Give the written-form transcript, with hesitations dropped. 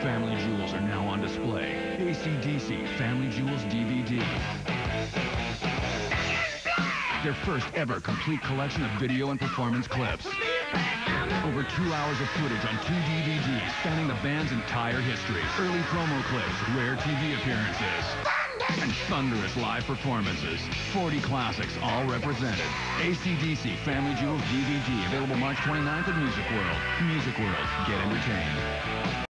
Family Jewels are now on display. ACDC Family Jewels DVD. Their first ever complete collection of video and performance clips. Over 2 hours of footage on 2 DVDs spanning the band's entire history. Early promo clips, rare TV appearances, and thunderous live performances. 40 classics, all represented. ACDC Family Jewels DVD, available March 29th at Music World. Music World, get entertained.